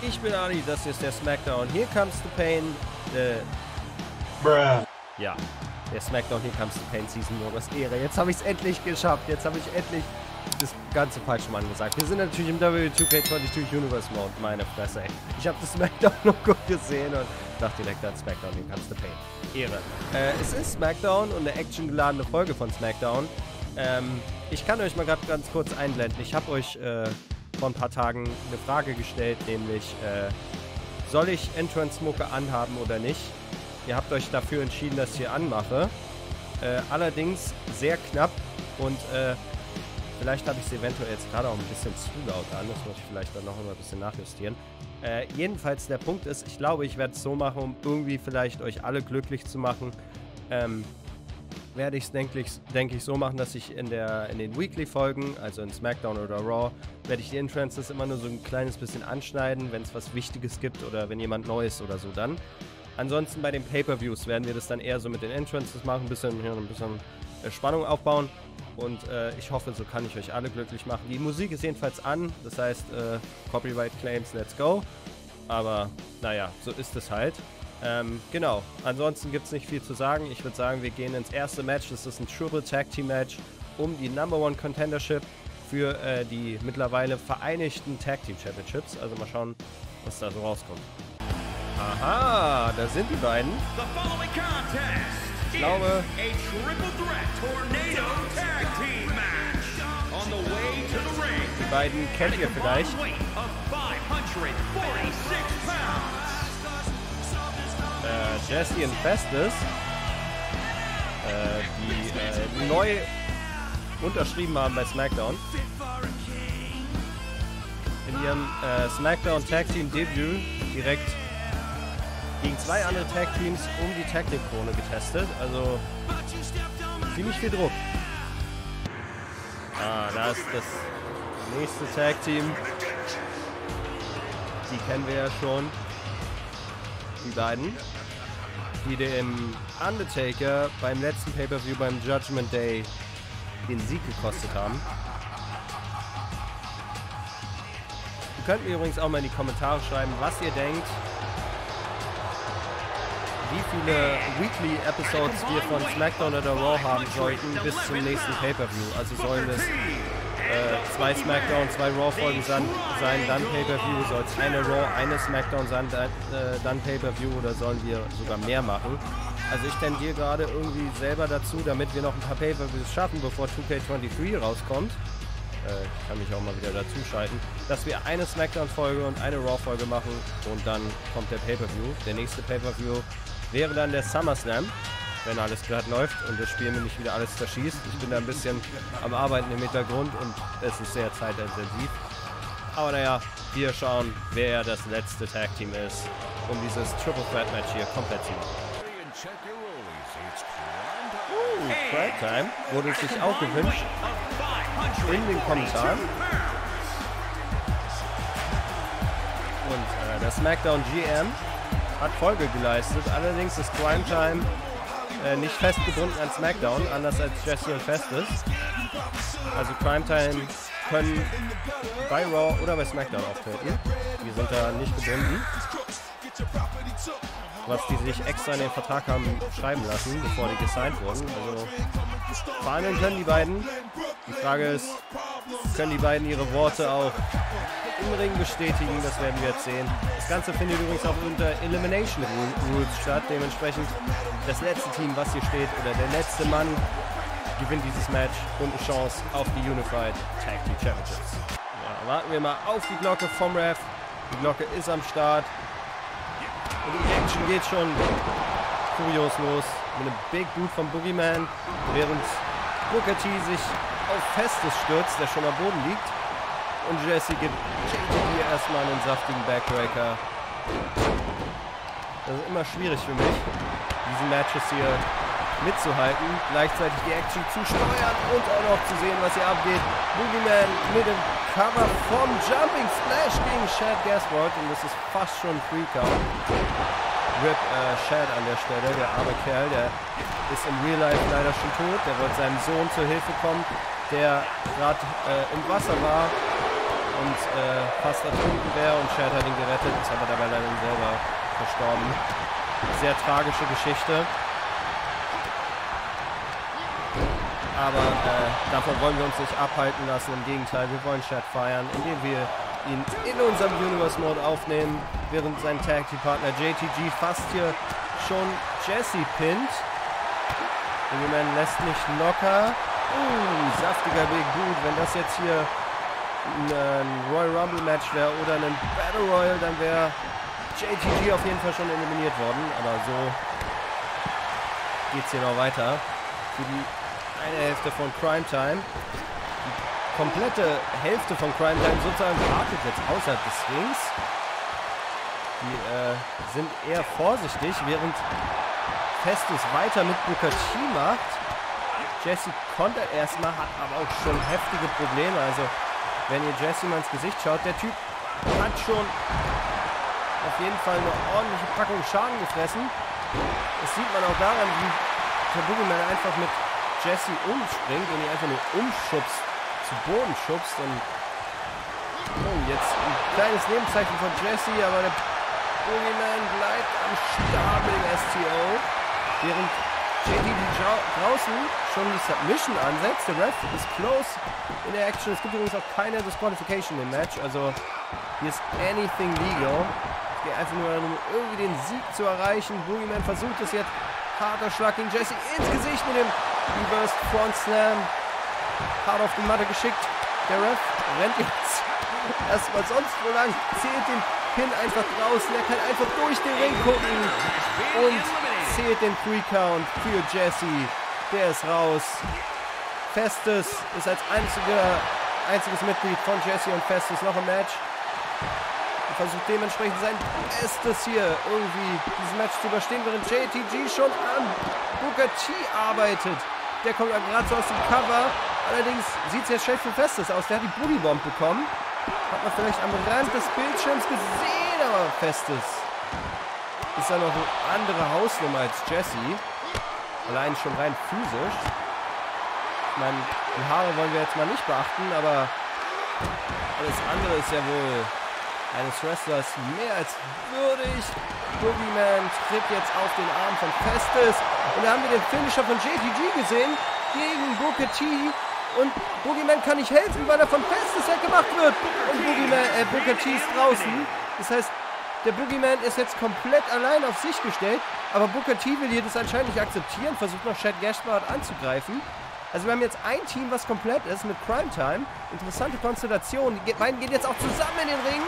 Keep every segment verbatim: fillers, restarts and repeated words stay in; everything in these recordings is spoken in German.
ich bin Ali, das ist der SmackDown Here Comes the Pain. Äh, Bruh. Ja, der SmackDown Here Comes the Pain Season Modus Ehre. Jetzt habe ich es endlich geschafft. Jetzt habe ich endlich das ganze falsche Mann gesagt. Wir sind natürlich im W zwei K zweiundzwanzig Universe Mode. Meine Fresse, ey. Ich habe das SmackDown-Logo gesehen und dachte direkt an SmackDown Here Comes the Pain. Ehre. Äh, es ist SmackDown und eine actiongeladene Folge von SmackDown. Ähm, ich kann euch mal gerade ganz kurz einblenden. Ich habe euch äh, vor ein paar Tagen eine Frage gestellt, nämlich äh, soll ich Entrance-Mucke anhaben oder nicht? Ihr habt euch dafür entschieden, dass ich hier anmache. Äh, allerdings sehr knapp und äh, vielleicht habe ich es eventuell jetzt gerade auch ein bisschen zu laut an. Das muss ich vielleicht dann noch mal ein bisschen nachjustieren. Äh, jedenfalls der Punkt ist, ich glaube, ich werde es so machen, um irgendwie vielleicht euch alle glücklich zu machen. Ähm, werde ich es, denke ich, denk ich, so machen, dass ich in, der, in den Weekly-Folgen, also in SmackDown oder Raw, werde ich die Entrances immer nur so ein kleines bisschen anschneiden, wenn es was Wichtiges gibt oder wenn jemand neu ist oder so dann. Ansonsten bei den Pay-Per-Views werden wir das dann eher so mit den Entrances machen, ein bisschen, ja, ein bisschen äh, Spannung aufbauen. Und äh, ich hoffe, so kann ich euch alle glücklich machen. Die Musik ist jedenfalls an, das heißt, äh, Copyright Claims, let's go. Aber naja, so ist es halt. Ähm, genau, ansonsten gibt es nicht viel zu sagen. Ich würde sagen, wir gehen ins erste Match. Das ist ein Triple Tag Team Match um die Number One Contendership für äh, die mittlerweile vereinigten Tag Team Championships. Also mal schauen, was da so rauskommt. Aha, da sind die beiden. Ich glaube, die beiden kennt ihr vielleicht. Äh, Jesse und Festus, äh, die äh, neu unterschrieben haben bei SmackDown. In ihrem äh, SmackDown Tag Team Debüt direkt gegen zwei andere Tag Teams um die Tag Team Krone getestet. Also ziemlich viel Druck. Ah, da ist das nächste Tag Team. Die kennen wir ja schon. Die beiden, die dem Undertaker beim letzten Pay-Per-View beim Judgment Day den Sieg gekostet haben. Ihr könnt mir übrigens auch mal in die Kommentare schreiben, was ihr denkt, wie viele Weekly-Episodes wir von SmackDown oder Raw haben sollten bis zum nächsten Pay-Per-View. Also sollen es äh, zwei SmackDown, zwei Raw-Folgen sein, dann Pay-Per-View, soll es eine Raw, eine SmackDown sein, dann, äh, dann Pay-Per-View oder sollen wir sogar mehr machen? Also ich tendiere gerade irgendwie selber dazu, damit wir noch ein paar Pay-Per-Views schaffen, bevor zwei K zweiundzwanzig rauskommt. Äh, ich kann mich auch mal wieder dazu schalten, dass wir eine SmackDown-Folge und eine Raw-Folge machen und dann kommt der Pay-Per-View. Der nächste Pay-Per-View wäre dann der SummerSlam, wenn alles glatt läuft und das Spiel mir nicht wieder alles zerschießt. Ich bin da ein bisschen am Arbeiten im Hintergrund und es ist sehr zeitintensiv. Aber naja, wir schauen, wer das letzte Tag-Team ist, um dieses Triple Threat Match hier komplett zu machen. Uh, Prime Time wurde sich auch gewünscht in den Kommentaren. Und äh, der SmackDown G M hat Folge geleistet, allerdings ist Primetime äh, nicht festgebunden an SmackDown, anders als Jesse und Festus. Also Primetime können bei Raw oder bei SmackDown auftreten. Die sind da nicht gebunden. Was die sich extra in den Vertrag haben schreiben lassen, bevor die gesigned wurden. Also verhandeln können die beiden. Die Frage ist, können die beiden ihre Worte auch im Ring bestätigen, das werden wir jetzt sehen. Das Ganze findet übrigens auch unter Elimination Rules statt. Dementsprechend das letzte Team, was hier steht, oder der letzte Mann gewinnt dieses Match und eine Chance auf die Unified Tag Team Championships. Ja, warten wir mal auf die Glocke vom Ref. Die Glocke ist am Start. Und die Action geht schon furios los. Mit einem Big Boot vom Boogeyman, während Booker T sich auf Festus stürzt, der schon am Boden liegt. Und Jesse gibt J T hier erstmal einen saftigen Backbreaker. Das ist immer schwierig für mich, diese Matches hier mitzuhalten, gleichzeitig die Action zu steuern und auch noch zu sehen, was hier abgeht. Boogeyman mit dem Cover vom Jumping Splash gegen Shad Gaspard und das ist fast schon Free Count. Rip äh, Shad an der Stelle, der arme Kerl, der ist im Real Life leider schon tot. Der wollte seinem Sohn zur Hilfe kommen, der gerade äh, im Wasser war und äh, fast ertrunken wäre und Chad hat ihn gerettet, ist aber dabei leider selber verstorben. Sehr tragische Geschichte. Aber äh, davon wollen wir uns nicht abhalten lassen. Im Gegenteil, wir wollen Chad feiern, indem wir ihn in unserem Universe Mode aufnehmen, während sein Tag Team Partner J T G fast hier schon Jesse pinnt. Boogeyman lässt nicht locker. Uh, saftiger Big Boot. Wenn das jetzt hier ein Royal Rumble Match wäre oder ein Battle Royal, dann wäre J T G auf jeden Fall schon eliminiert worden. Aber so geht es hier noch weiter. Für die eine Hälfte von Crime Time. Die komplette Hälfte von Crime Time sozusagen wartet jetzt außerhalb des Rings. Die äh, sind eher vorsichtig, während Festus weiter mit Booker T macht. Jesse kontert erstmal, hat aber auch schon heftige Probleme. Also, wenn ihr Jesse mal ins Gesicht schaut, der Typ hat schon auf jeden Fall eine ordentliche Packung Schaden gefressen. Das sieht man auch daran, wie der Boogeyman einfach mit Jesse umspringt und ihn einfach nur umschubst, zu Boden schubst. Und oh, jetzt ein kleines Nebenzeichen von Jesse, aber der Boogeyman bleibt am Start mit dem S T O. Während J T G draußen schon die Submission ansetzt. Der Ref ist close in der Action. Es gibt übrigens auch keine Disqualification im Match. Also hier ist anything legal. Es geht einfach nur darum, irgendwie den Sieg zu erreichen. Boogeyman versucht es jetzt. Harter Schlag gegen Jesse ins Gesicht mit dem Reverse Front Slam. Hart auf die Matte geschickt. Der Ref rennt jetzt erstmal sonst wo lang. Zählt den Pin einfach draußen. Er kann einfach durch den Ring gucken. Und zählt den Three-Count für Jesse. Der ist raus. Festus ist als einziger, einziges Mitglied von Jesse und Festus noch im Match. Er versucht dementsprechend sein Bestes hier irgendwie dieses Match zu überstehen, während J T G schon an Booker T arbeitet. Der kommt ja gerade so aus dem Cover. Allerdings sieht es jetzt schlecht für Festus aus. Der hat die Booty Bomb bekommen. Hat man vielleicht am Rand des Bildschirms gesehen, aber Festus ist ja noch eine andere Hausnummer als Jesse. Allein schon rein physisch. Ich meine, die Haare wollen wir jetzt mal nicht beachten, aber alles andere ist ja wohl eines Wrestlers mehr als würdig. Boogeyman tritt jetzt auf den Arm von Festus. Und da haben wir den Finisher von J T G gesehen gegen Booker T. Und Boogeyman kann nicht helfen, weil er von Festus weggemacht wird. Und Boogeyman, äh, Booker T ist draußen. Das heißt, der Boogeyman ist jetzt komplett allein auf sich gestellt, aber Booker T will hier das anscheinend nicht akzeptieren, versucht noch Chad Gaspard anzugreifen. Also wir haben jetzt ein Team, was komplett ist mit Crime Time. Interessante Konstellation. Die beiden gehen jetzt auch zusammen in den Ring.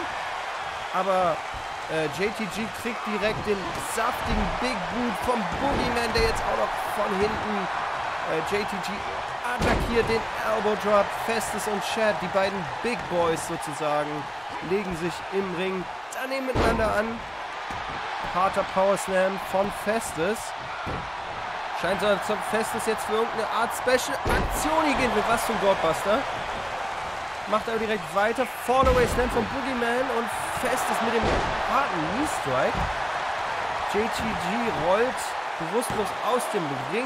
Aber äh, J T G kriegt direkt den saftigen Big Boot vom Boogeyman, der jetzt auch noch von hinten äh, J T G attackiert, den Elbow Drop. Festus und Chad, die beiden Big Boys sozusagen, legen sich im Ring daneben miteinander an. Harter Power Slam von Festus. Scheint so, als ob Festus jetzt für irgendeine Art Special Aktion hier gehen will. Was für ein Godbuster. Macht aber direkt weiter. Fallaway Slam von Boogeyman und Festus mit dem harten Knee Strike. J T G rollt bewusstlos aus dem Ring.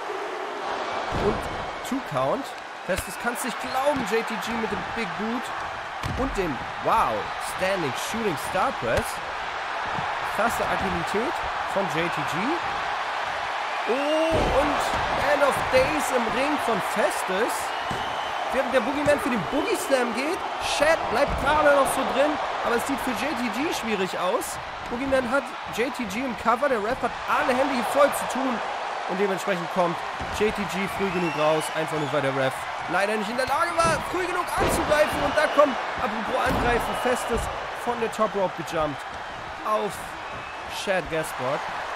Und Two Count. Festus kann es nicht glauben. J T G mit dem Big Boot. Und dem, wow, Standing Shooting Star Press. Krasse Agilität von J T G. Oh, und End of Days im Ring von Festus. Während der Boogeyman für den Boogie Slam geht. Chad bleibt gerade noch so drin, aber es sieht für J T G schwierig aus. Boogeyman hat J T G im Cover, der Ref hat alle Hände hier voll zu tun. Und dementsprechend kommt J T G früh genug raus, einfach nur weil der Ref leider nicht in der Lage war, früh genug anzugreifen. Und da kommt, apropos angreifen, Festus von der Top Rope gejumpt auf Chad Gaspard.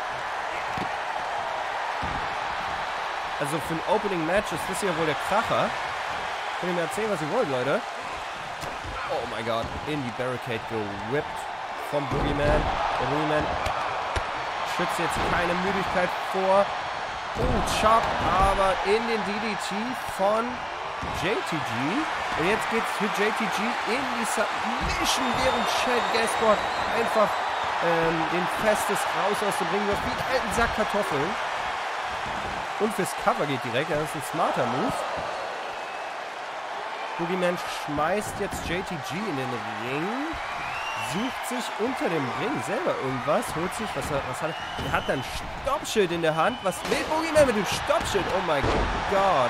Also für ein Opening Match ist das hier wohl der Kracher. Könnt ihr mir erzählen, was ihr wollt, Leute? Oh mein Gott, in die Barricade gewippt vom Boogeyman. Der Boogeyman schützt jetzt keine Müdigkeit vor. Oh, Chop, aber in den D D T von J T G. Und jetzt geht es für J T G in die Submission, während Chad Gaspard einfach ähm, den Festus raus aus dem Ring wirft, wie einen alten Sack Kartoffeln. Und fürs Cover geht direkt, das ist ein smarter Move. Boogeyman schmeißt jetzt J T G in den Ring. Sucht sich unter dem Ring selber irgendwas. Holt sich, was, was hat er? Er hat dann ein Stoppschild in der Hand. Was will Boogeyman mit dem Stoppschild? Oh mein Gott.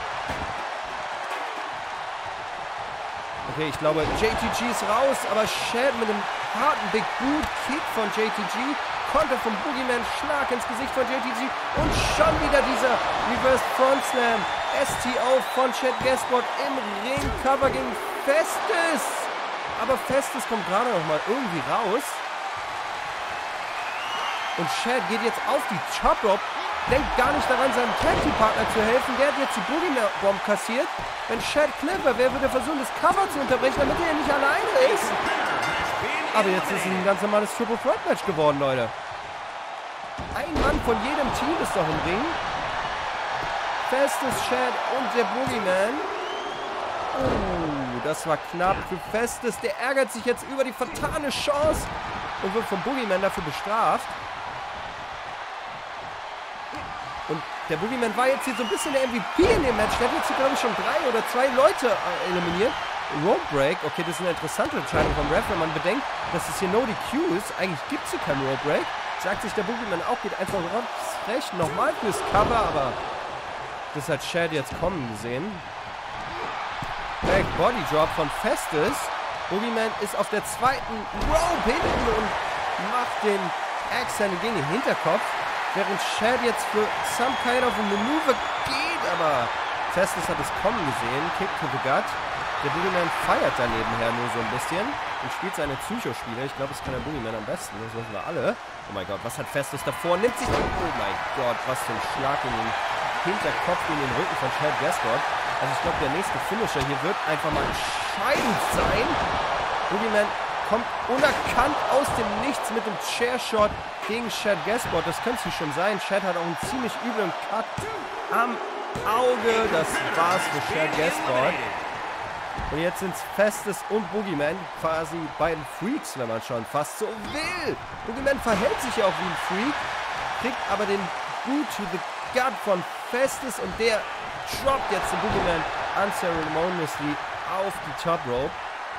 Okay, ich glaube, J T G ist raus. Aber Shad mit dem harten Big Boot Kick von J T G. Konter vom Boogeyman. Schlag ins Gesicht von J T G. Und schon wieder dieser Reverse Front Slam. S T O von Shad Gaspard im Ring. Cover gegen Festus. Aber Festus kommt gerade noch mal irgendwie raus. Und Shad geht jetzt auf die Chop Rope. Denkt gar nicht daran, seinem Tag Team Partner zu helfen. Der hat jetzt die Boogeyman Bomb kassiert. Wenn Shad clever wäre, würde er versuchen, das Cover zu unterbrechen, damit er nicht alleine ist. Aber jetzt ist es ein ganz normales Triple Threat Match geworden, Leute. Ein Mann von jedem Team ist doch im Ring. Festus, Shad und der Boogeyman. Oh, das war knapp für Festus. Der ärgert sich jetzt über die vertane Chance und wird vom Boogeyman dafür bestraft. Und der Boogeyman war jetzt hier so ein bisschen der M V P in dem Match. Der hat jetzt hier, glaube ich, schon drei oder zwei Leute äh, eliminiert. Rope Break, okay, das ist eine interessante Entscheidung vom Ref, wenn man bedenkt, dass es hier No D Q ist. Eigentlich gibt es hier kein Rope Break. Sagt sich der Boogeyman auch, geht einfach recht nochmal fürs Cover, aber das hat Shad jetzt kommen gesehen. Back Body Drop von Festus. Boogeyman ist auf der zweiten Rope hinten und macht den Axe-Handle gegen den Hinterkopf. Während Shad jetzt für some kind of a maneuver geht, aber Festus hat es kommen gesehen. Kick to the gut. Der Boogeyman feiert daneben her nur so ein bisschen und spielt seine Psychospiele. Ich glaube, das kann der Boogeyman am besten. Das wissen wir alle. Oh mein Gott, was hat Festus davor? Nimmt sich... Oh mein Gott, was für ein Schlag in den Hinterkopf, in den Rücken von Shad Gaspard. Also ich glaube, der nächste Finisher hier wird einfach mal entscheidend sein. Boogeyman kommt unerkannt aus dem Nichts mit dem Chairshot gegen Shad Gaspard. Das könnte es schon sein. Shad hat auch einen ziemlich üblen Cut am Auge. Das war's für Shad Gaspard. Und jetzt sind es Festus und Boogeyman, quasi beiden Freaks, wenn man schon fast so will. Boogeyman verhält sich ja auch wie ein Freak, kriegt aber den Boot to the gut von Festus und der droppt jetzt den Boogeyman unceremoniously auf die Top Rope.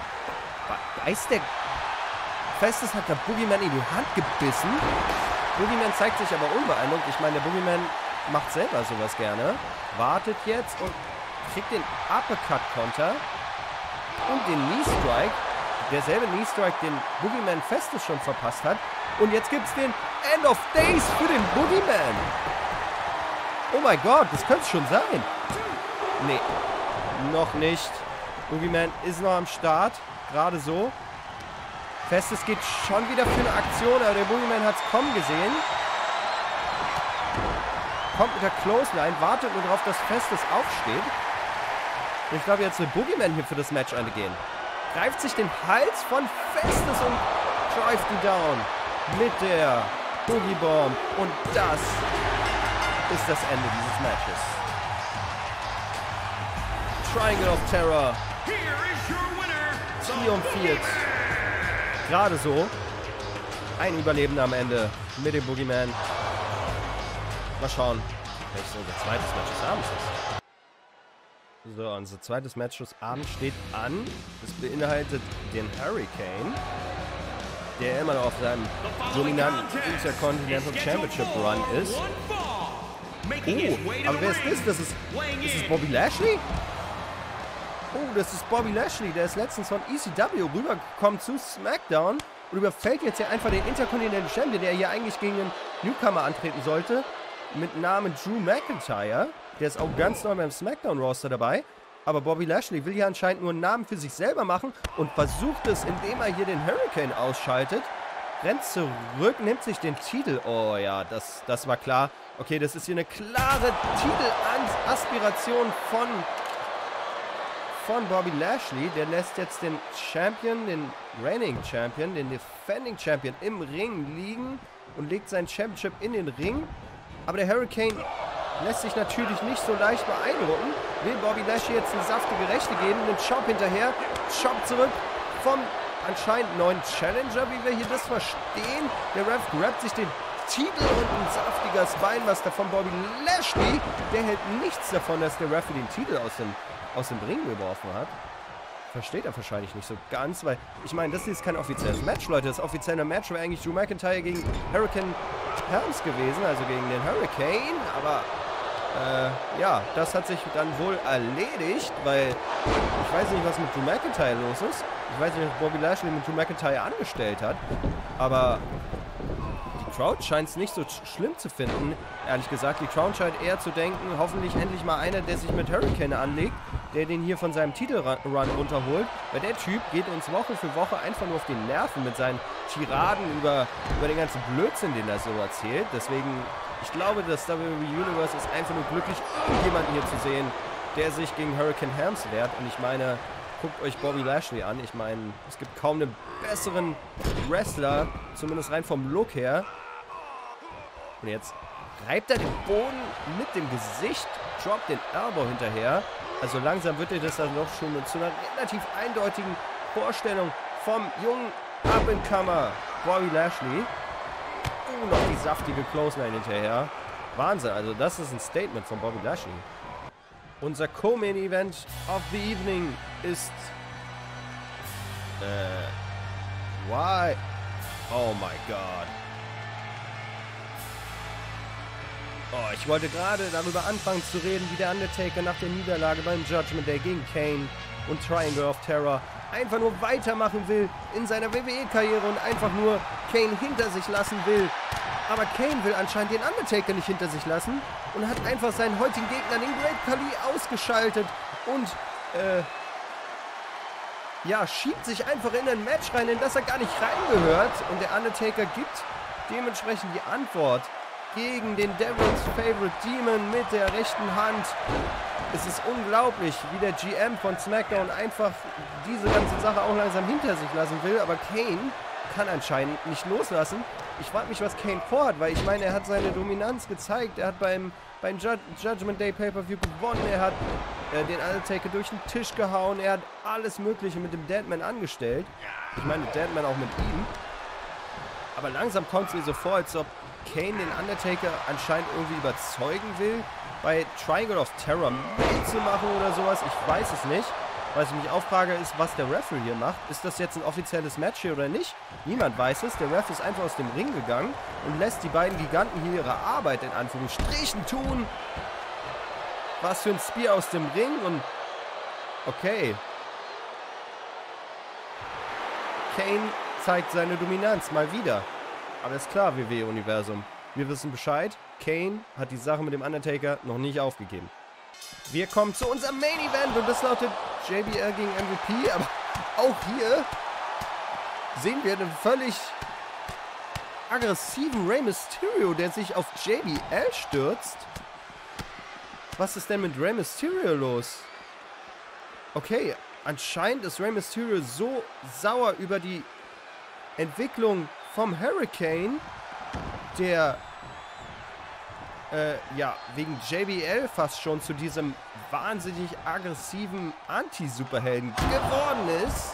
Weiß der... Festus hat der Boogeyman in die Hand gebissen. Boogeyman zeigt sich aber unbeeindruckt. Ich meine, der Boogeyman macht selber sowas gerne. Wartet jetzt und kriegt den Uppercut-Konter und den Knee-Strike. Derselbe Knee-Strike, den Boogeyman Festus schon verpasst hat. Und jetzt gibt es den End of Days für den Boogeyman. Oh mein Gott, das könnte es schon sein. Nee, noch nicht. Boogeyman ist noch am Start. Gerade so. Festus geht schon wieder für eine Aktion, aber der Boogeyman hat es kommen gesehen. Kommt mit der Clothesline, wartet nur darauf, dass Festus aufsteht. Und ich glaube, jetzt will Boogeyman hier für das Match gehen. Greift sich den Hals von Festus und drive ihn down mit der Boogie Bomb. Und das ist das Ende dieses Matches. Triangle of Terror triumphiert. Gerade so. Ein Überlebender am Ende mit dem Boogeyman. Mal schauen, welches unser zweites Match des Abends ist. So, unser zweites Match des Abends steht an. Das beinhaltet den Hurricane, der immer noch auf seinem dominanten Intercontinental Championship Run ist. Oh, aber wer ist das? Das ist, ist es Bobby Lashley? Oh, das ist Bobby Lashley. Der ist letztens von E C W rübergekommen zu SmackDown und überfällt jetzt hier einfach den Intercontinental Champion, der hier eigentlich gegen einen Newcomer antreten sollte, mit Namen Drew McIntyre. Der ist auch ganz neu beim SmackDown-Roster dabei. Aber Bobby Lashley will hier anscheinend nur einen Namen für sich selber machen und versucht es, indem er hier den Hurricane ausschaltet. Rennt zurück, nimmt sich den Titel. Oh ja, das, das war klar. Okay, das ist hier eine klare Titelaspiration von, von Bobby Lashley. Der lässt jetzt den Champion, den Reigning Champion, den Defending Champion im Ring liegen und legt sein Championship in den Ring. Aber der Hurricane lässt sich natürlich nicht so leicht beeindrucken. Will Bobby Lashley jetzt eine saftige Rechte geben, den Chop hinterher, Chop zurück vom anscheinend neuen Challenger, wie wir hier das verstehen. Der Ref grabt sich den Titel und ein saftiger Spinebuster von Bobby Lashley. Der hält nichts davon, dass der Referee den Titel aus dem, aus dem Ring geworfen hat. Versteht er wahrscheinlich nicht so ganz, weil, ich meine, das ist kein offizielles Match, Leute. Das offizielle Match wäre eigentlich Drew McIntyre gegen Hurricane Helms gewesen, also gegen den Hurricane, aber äh, ja, das hat sich dann wohl erledigt, weil ich weiß nicht, was mit Drew McIntyre los ist. Ich weiß nicht, was Bobby Lashley mit Drew McIntyre angestellt hat, aber die Crowd scheint es nicht so schlimm zu finden, ehrlich gesagt. Die Crowd scheint eher zu denken, hoffentlich endlich mal einer, der sich mit Hurricane anlegt, der den hier von seinem Titelrun runterholt, weil der Typ geht uns Woche für Woche einfach nur auf die Nerven mit seinen Tiraden über, über den ganzen Blödsinn, den er so erzählt. Deswegen, ich glaube, das W W E Universe ist einfach nur glücklich, jemanden hier zu sehen, der sich gegen Hurricane Helms wehrt. Und ich meine, guckt euch Bobby Lashley an. Ich meine, es gibt kaum einen besseren Wrestler, zumindest rein vom Look her. Und jetzt reibt er den Boden mit dem Gesicht, droppt den Elbow hinterher. Also langsam wird er das dann doch schon zu einer relativ eindeutigen Vorstellung vom jungen Up-and-Comer Bobby Lashley. Uh, noch die saftige Clothesline hinterher. Wahnsinn, also das ist ein Statement von Bobby Lashley. Unser Co-Main Event of the Evening ist... Äh... Why? Oh my God. Oh, ich wollte gerade darüber anfangen zu reden, wie der Undertaker nach der Niederlage beim Judgment Day gegen Kane und Triangle of Terror einfach nur weitermachen will in seiner W W E-Karriere und einfach nur Kane hinter sich lassen will. Aber Kane will anscheinend den Undertaker nicht hinter sich lassen und hat einfach seinen heutigen Gegner, den Great Khali, ausgeschaltet und, äh, ja, schiebt sich einfach in ein Match rein, in das er gar nicht reingehört. Und der Undertaker gibt dementsprechend die Antwort gegen den Devil's Favorite Demon mit der rechten Hand. Es ist unglaublich, wie der G M von SmackDown einfach diese ganze Sache auch langsam hinter sich lassen will. Aber Kane kann anscheinend nicht loslassen. Ich frage mich, was Kane vorhat, weil ich meine, er hat seine Dominanz gezeigt. Er hat beim, beim Ju Judgment Day Pay-Per-View gewonnen. Er hat äh, den Undertaker durch den Tisch gehauen. Er hat alles Mögliche mit dem Deadman angestellt. Ich meine, Deadman auch mit ihm. Aber langsam kommt es mir so vor, als ob Kane den Undertaker anscheinend irgendwie überzeugen will, bei Triangle of Terror mitzumachen oder sowas. Ich weiß es nicht. Was ich mich auch frage, ist, was der Referee hier macht. Ist das jetzt ein offizielles Match hier oder nicht? Niemand weiß es. Der Ref ist einfach aus dem Ring gegangen und lässt die beiden Giganten hier ihre Arbeit in Anführungsstrichen tun. Was für ein Spear aus dem Ring und... Okay. Kane zeigt seine Dominanz mal wieder. Alles klar, W W E-Universum. Wir wissen Bescheid. Kane hat die Sache mit dem Undertaker noch nicht aufgegeben. Wir kommen zu unserem Main Event und das lautet J B L gegen M V P. Aber auch hier sehen wir einen völlig aggressiven Rey Mysterio, der sich auf J B L stürzt. Was ist denn mit Rey Mysterio los? Okay, anscheinend ist Rey Mysterio so sauer über die Entwicklung vom Hurricane, der äh, ja, wegen J B L fast schon zu diesem wahnsinnig aggressiven Anti-Superhelden geworden ist,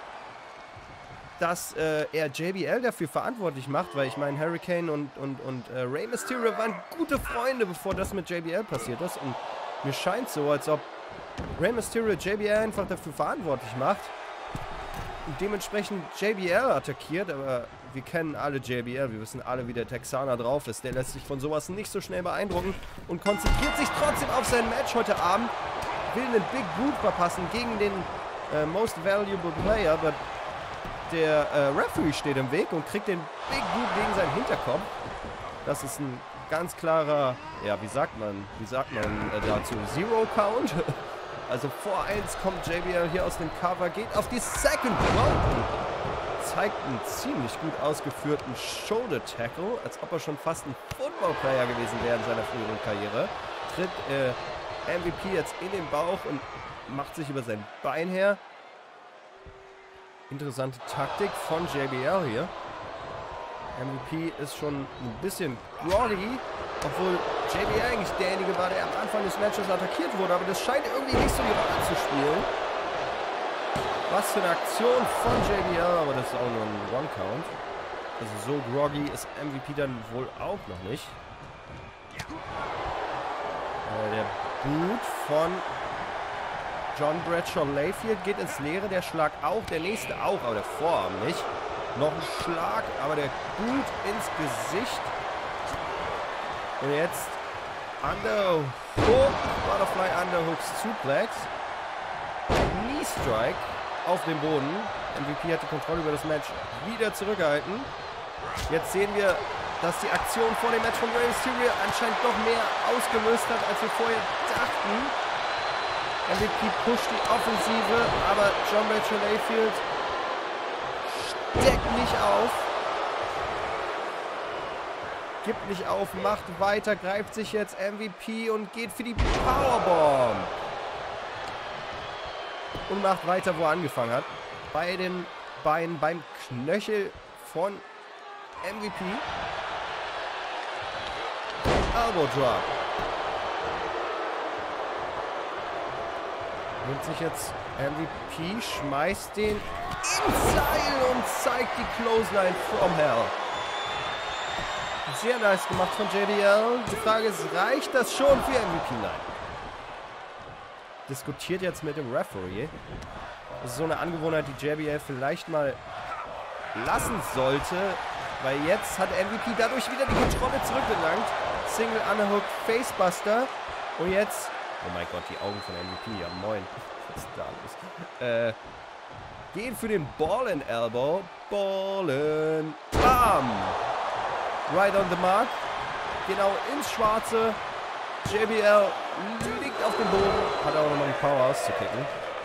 dass äh, er J B L dafür verantwortlich macht, weil ich meine, Hurricane und, und, und äh, Rey Mysterio waren gute Freunde, bevor das mit J B L passiert ist. Und mir scheint so, als ob Rey Mysterio J B L einfach dafür verantwortlich macht und dementsprechend J B L attackiert, aber wir kennen alle J B L, wir wissen alle, wie der Texaner drauf ist. Der lässt sich von sowas nicht so schnell beeindrucken und konzentriert sich trotzdem auf sein Match heute Abend. Will einen Big Boot verpassen gegen den äh, Most Valuable Player, aber der äh, Referee steht im Weg und kriegt den Big Boot gegen seinen Hinterkopf. Das ist ein ganz klarer, ja, wie sagt man, wie sagt man äh, dazu, Zero Count. Also vor eins kommt J B L hier aus dem Cover, geht auf die Second Rope. Zeigt einen ziemlich gut ausgeführten Shoulder Tackle, als ob er schon fast ein Football-Player gewesen wäre in seiner früheren Karriere. Tritt äh, M V P jetzt in den Bauch und macht sich über sein Bein her. Interessante Taktik von J B L hier. M V P ist schon ein bisschen groggy, obwohl J B L eigentlich derjenige war, der am Anfang des Matches attackiert wurde, aber das scheint irgendwie nicht so die Rolle zu spielen. Was für eine Aktion von J B L, aber das ist auch nur ein One-Count. Also so groggy ist M V P dann wohl auch noch nicht. Äh, der Boot von John Bradshaw Layfield geht ins Leere. Der Schlag auch, der nächste auch, aber der Vorarm nicht. Noch ein Schlag, aber der Boot ins Gesicht. Und jetzt Underhook, Butterfly Underhook Suplex. Knee Strike auf dem Boden. M V P hat die Kontrolle über das Match wieder zurückgehalten. Jetzt sehen wir, dass die Aktion vor dem Match von Rey Mysterio anscheinend noch mehr ausgelöst hat, als wir vorher dachten. M V P pusht die Offensive, aber John Bradshaw Layfield steckt nicht auf. Gibt nicht auf, macht weiter, greift sich jetzt M V P und geht für die Powerbomb. Und macht weiter, wo er angefangen hat. Bei den Beinen, beim Knöchel von M V P. Elbow Drop. Nimmt sich jetzt M V P, schmeißt den ins Seil und zeigt die Clothesline from Hell. Sehr nice gemacht von J B L. Die Frage ist, reicht das schon für M V P? Nein. Diskutiert jetzt mit dem Referee. Das ist so eine Angewohnheit, die J B L vielleicht mal lassen sollte, weil jetzt hat M V P dadurch wieder die Kontrolle zurückgelangt. Single Underhook Facebuster. Und jetzt, oh mein Gott, die Augen von M V P, ja moin. Was ist da los? Äh, gehen für den Ballin Elbow. Ballin. Bam! Right on the mark. Genau ins Schwarze. J B L liegt auf dem Boden. Hat auch nochmal die Power auszukicken.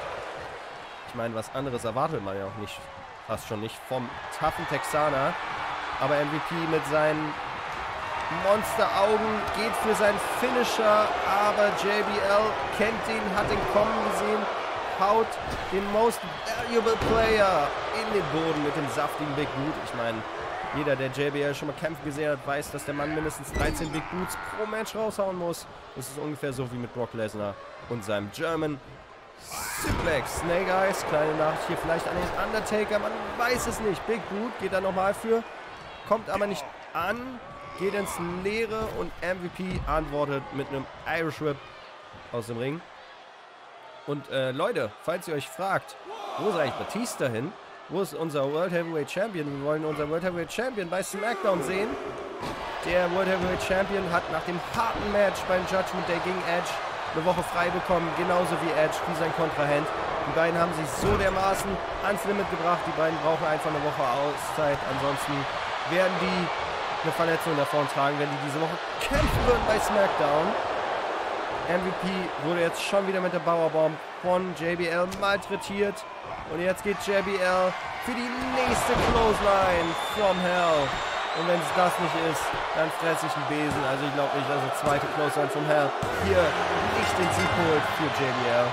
Ich meine, was anderes erwartet man ja auch nicht. Fast schon nicht vom toughen Texaner. Aber M V P mit seinen Monsteraugen geht für seinen Finisher. Aber J B L kennt ihn, hat ihn kommen gesehen. Haut den Most Valuable Player in den Boden mit dem saftigen Big Boot. Ich meine, jeder, der J B L schon mal kämpfen gesehen hat, weiß, dass der Mann mindestens dreizehn Big Boots pro Match raushauen muss. Das ist ungefähr so wie mit Brock Lesnar und seinem German Suplex. Snake Eyes, kleine Nachricht hier vielleicht an den Undertaker, man weiß es nicht. Big Boot geht da nochmal für, kommt aber nicht an, geht ins Leere und M V P antwortet mit einem Irish Whip aus dem Ring. Und äh, Leute, falls ihr euch fragt, wo ist eigentlich Batista hin? Wo ist unser World Heavyweight Champion? Wir wollen unseren World Heavyweight Champion bei SmackDown sehen. Der World Heavyweight Champion hat nach dem harten Match beim Judgment Day gegen Edge eine Woche frei bekommen, genauso wie Edge, wie sein Kontrahent. Die beiden haben sich so dermaßen ans Limit gebracht. Die beiden brauchen einfach eine Woche Auszeit. Ansonsten werden die eine Verletzung davon tragen, wenn die diese Woche kämpfen würden bei SmackDown. M V P wurde jetzt schon wieder mit der Powerbomb von J B L malträtiert. Und jetzt geht J B L für die nächste Clothesline from Hell. Und wenn es das nicht ist, dann fresse ich einen Besen. Also ich glaube nicht, dass eine zweite Clothesline from Hell hier nicht den Sieg holt für J B L.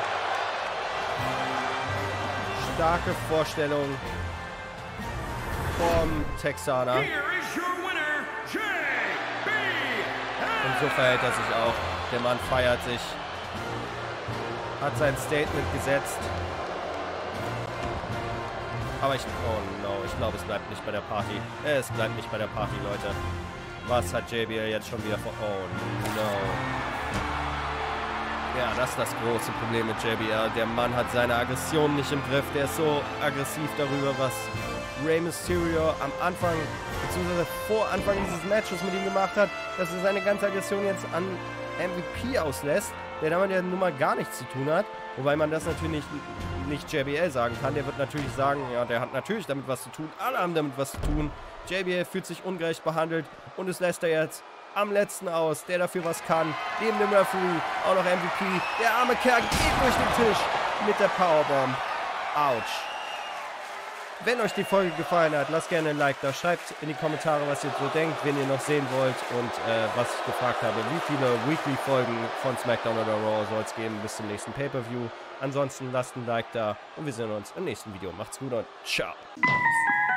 Starke Vorstellung vom Texaner. Und so verhält er sich auch. Der Mann feiert sich. Hat sein Statement gesetzt. Aber ich... Oh no, ich glaube, es bleibt nicht bei der Party. Es bleibt nicht bei der Party, Leute. Was hat J B L jetzt schon wieder vor... Oh no. Ja, das ist das große Problem mit J B L. Der Mann hat seine Aggression nicht im Griff. Der ist so aggressiv darüber, was Rey Mysterio am Anfang, beziehungsweise vor Anfang dieses Matches mit ihm gemacht hat, dass er seine ganze Aggression jetzt an M V P auslässt, der damit ja nun mal gar nichts zu tun hat. Wobei man das natürlich nicht J B L sagen kann. Der wird natürlich sagen, ja, der hat natürlich damit was zu tun. Alle haben damit was zu tun. J B L fühlt sich ungerecht behandelt und es lässt er jetzt am letzten aus, der dafür was kann. Neben dem Referee auch noch M V P. Der arme Kerl geht durch den Tisch mit der Powerbomb. Autsch. Wenn euch die Folge gefallen hat, lasst gerne ein Like da. Schreibt in die Kommentare, was ihr so denkt, wen ihr noch sehen wollt und äh, was ich gefragt habe, wie viele Weekly-Folgen von SmackDown oder Raw soll es geben bis zum nächsten Pay-Per-View. Ansonsten lasst ein Like da und wir sehen uns im nächsten Video. Macht's gut und ciao.